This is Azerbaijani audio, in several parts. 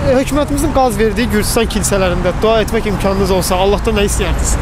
hökumətimizin qaz verdiyi Gürcistan kilsələrində dua etmək imkanınız olsa, Allahdan nə istəyərdiniz?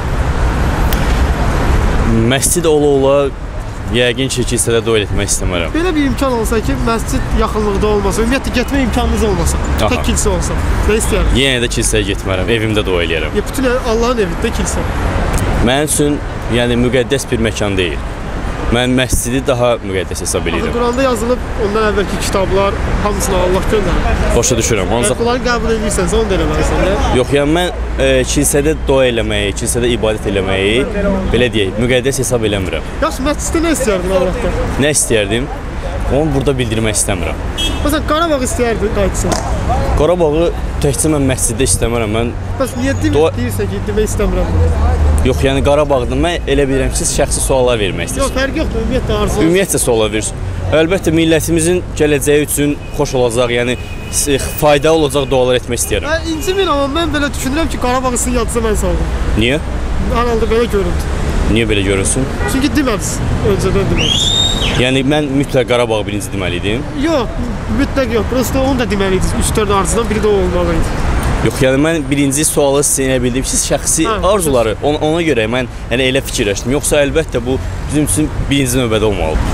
Məscid ola-ola yəqin ki, kilsədə dua etmək istəmərəm. Belə bir imkan olsa ki, məscid yaxınlıqda olmasa, ümumiyyətlə getmə imkanınız olmasa, tək kilsə olsa, nə istəyərdiniz? Yenə də kilsəyə getmərəm, evimdə dua eləyərəm. Bütün Allahın evində kilsə. Mənim üçün yəni müqəddəs bir məkan deyil. Mən məscidi daha müqəddəs hesab edirəm. Quranda yazılıb, ondan əvvəlki kitablar hamısını Allah göndərir. Başa düşürəm. Bunları qəbul edirsənsə, onu da eləməlisən. Yox, yəni mən kilsədə dua eləməyi, kilsədə ibadət eləməyi, belə deyək, müqəddəs hesab eləmirəm. Yaxşı, məsciddə nə istəyərdin Allahdan? Nə istəyərdim? Onu burada bildirmək istəmirəm. Məsələn, Qarabağ istəyərdin qayıtsan? Qarabağı təkcə mən məsciddə istəmirəm. Bəs niyə deyirsən ki, demək istəmirəm? Yox, yəni Qarabağda mən elə bilirəm ki, siz şəxsi suallar vermək istəyirsiniz. Yox, fərqi yoxdur, ümumiyyətlə arzu. Ümumiyyətlə suallar verirsiniz. Əlbəttə millətimizin gələcəyi üçün xoş olacaq, yəni faydalı olacaq dualar etmək istəyirəm. İncimin, amma mən belə düşünürəm ki, Qarabağı sizin yadınıza mən saldım. Niyə? Hər halda belə göründü. Niyə belə görünsün? Çünki deməlisin, öncədən deməlisin. Yəni mən mütləq Qarabağı birinci deməliydim? Yox, mütləq yox. Prosta onu da deməliydiniz. 3-4 arzudan biri də o olmalıydı. Yox, yəni mən birinci sualı sizə bildim ki, siz şəxsi arzuları ona görə mən yəni elə fikirləşdim. Yoxsa əlbəttə bu bizim üçün birinci növbədə olmalıdır.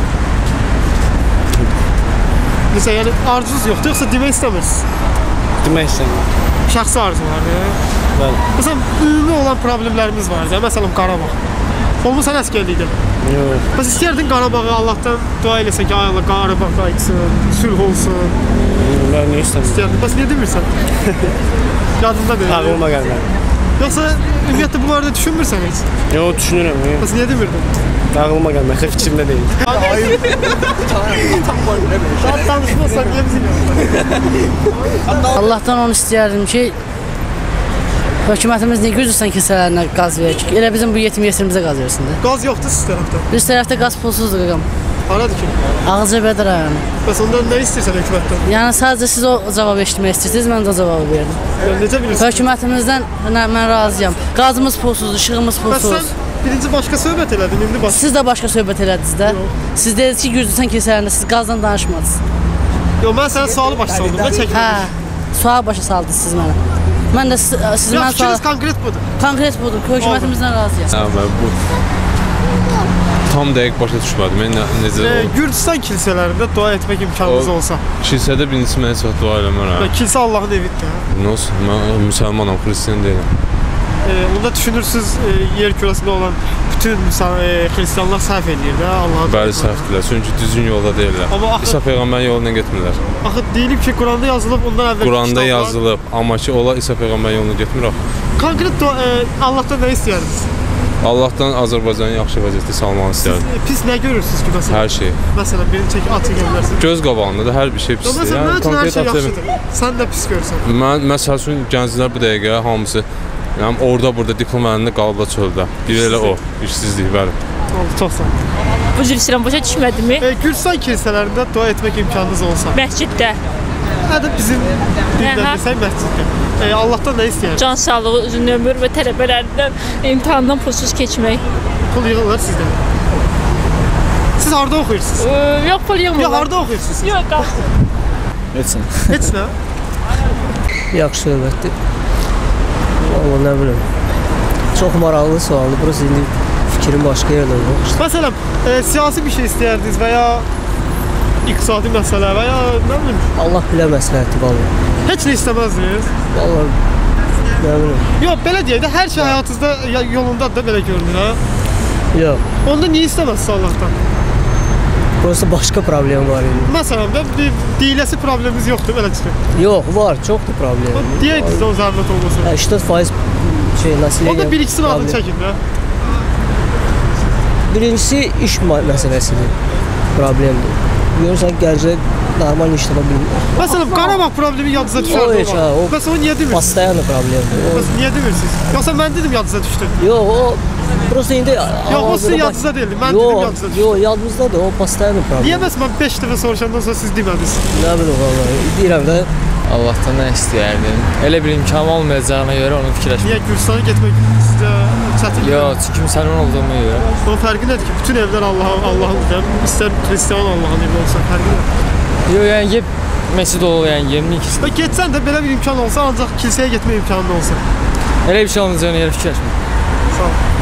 Məsələn, yəni arzunuz yoxdur, yoxsa demək istəmirsiniz? Demək istəmirəm. Şəxsi arzulardır. Bəli. Məsələn, ümumi olan problemlərimiz var. Məsələn, Qarabağ. Olmasa nəskərlikdə. Yox. Bəs istəyərdin Qarabağı Allahdan dua eləsə ki, ay Allah, Qarabağ qayıtsın, sülh olsun. Mən niyə istəmirəm? İstəyərdin. Bəs niyə demirsən? Yadında deyil. Ağlıma gəlmədi. Yoxsa ümumiyyətlə bu barədə düşünmürsən heç? Yox, düşünürəm. Bəs niyə demirdin? Ağlıma gəlmədi, fikrimdə deyil. Daha danışmazsan niyə bizim? Allahdan onu istəyərdim ki, hökumətimiz niyə Gürcistan kilsələrinə qaz verir ki? Elə bizim bu yetim yesirimizə qaz versin də. Qaz yoxdur siz tərəfdə. Biz tərəfdə qaz pulsuzdur qaqam. Haradır ki? Ağcabədi rayonu. Bəs ondan nə istəyirsən hökumətdən? Yəni sadəcə siz o cavabı eşitmək istəyirsiniz, mən də cavabı verdim. Necə bilirsən? Hökumətimizdən mən razıyam. Qazımız pulsuzdur, işığımız pulsuz. Bəs sən birinci başqa söhbət elədin, indi başqa. Siz də başqa söhbət elədiniz də. Siz dediniz ki, Gürcistan kilsələrində siz qazdan danışmadınız. Yox, mən sənə sualı başa saldım da çəkilmiş. Hə, sual başa saldınız siz mənə. Mən də siz mənə sual... Fikriniz konkret budur. Konkret budur, hökumətimizdən razıyam. Bu tam dəqiq başa düşmədim. Mən necə Gürcistan kilsələrində dua etmək imkanınız olsa. Kilsədə birincisi mən heç vaxt dua eləmərəm. Kilsə Allahın evidir. Mən müsəlmanam, xristian deyiləm. Onda düşünürsünüz yer kürəsində olan bütün xristianlar səhv edir də Allah'a. Bəli, səhvdirlər. Çünki düzgün yolda deyirlər. İsa peyğəmbərin yoluna getmirlər. Axı deyilib ki, Quranda yazılıb, ondan əvvəl Quranda yazılıb, amma ki, ola İsa peyğəmbərin yoluna getmir axı. Konkret Allahdan nə istəyirsiniz? Allahdan Azərbaycanı yaxşı vəziyyətdə salmaq istəyirəm. Siz pis nə görürsünüz ki, məsələn? Hər şey. Məsələn, birini çək, at çəkə bilərsiniz. Göz qabağında da hər bir şey pisdir. Məsələn, mən üçün hər şey yaxşıdır. Sən də pis görürsən. Mən məsəl üçün gənclər bu dəqiqə hamısı yəni orada-burada diplom əlində qalıblar çöldə. Bir elə o, işsizlik, bəli. Oldu, çox sağ ol. Bu cür istəyirəm, başa düşmədimi? Gürcistan kilsələrində dua etmək imkanınız olsa. Məsciddə. Hədə bizim dildə desək məsciddə. Allahdan nə istəyərsiniz? Can sağlığı, uzun ömür və tələbələrindən imtahandan pulsuz keçmək. Pul yığırlar sizdən. Siz harda oxuyursunuz? Yox, pul yığmırlar. Yox, harda oxuyursunuz? Yox, qalsın. Heç nə. Heç nə? Yaxşı söhbətdir. Valla nə bilim. Çox maraqlı sualdır. Burası indi fikrim başqa yerdə olur. Məsələn, siyasi bir şey istəyərdiniz və ya iqtisadi məsələ və ya nə bilim? Allah bilə məsləhəti valla. Heç nə istəməzdiniz? Valla nə bilim. Yox, belə deyək də, hər şey həyatınızda yolundadır da belə görünür, ha? Yox. Onda niyə istəməzsiniz Allahdan? Burası başqa problem var indi. Məsələn də deyiləsi problemimiz yoxdur, belə çıxır. Yox, var, çoxdur problem. Deyəydiniz o zəhmət olmasın. 80% nəsilə onda bir ikisinin adını çəkin də. Birincisi iş məsələsidir, problemdir. Görürsən, gələcək normal iş tapa bilmir. Məsələn, Qarabağ problemi yadınıza düşərdi o. Bəs o niyə demirsiniz? Pastayanlı problemdir. Bəs niyə demirsiniz? Yoxsa mən dedim yadınıza düşdü. Yox, o prosta indi... Yox, o sizin yadınıza deyildi, mən dedim yadınıza düşdü. Yox, yadınızdadır, o pastayanlı problem. Niyə bəs mən 5 dəfə soruşandan sonra siz demədiniz? Nə bilim, valla, deyirəm də. Allahdan nə istəyərdim? Elə bir imkan olmayacağına görə onu fikirləşdim. Niyə Gürcistana getmək sizə çətin? Yox, çünki müsəlman olduğuma görə. Onun fərqi nədir ki, bütün evlər Allahındır. İstər xristiyan Allahın evi olsa, fərqi nədir? Yox, yəni məscid olmayan yerin ikisi. Və getsən də belə bir imkan olsa, ancaq kilsəyə getmə imkanın olsa. Elə bir şey olmayacağına görə fikirləşmirəm. Sağ ol.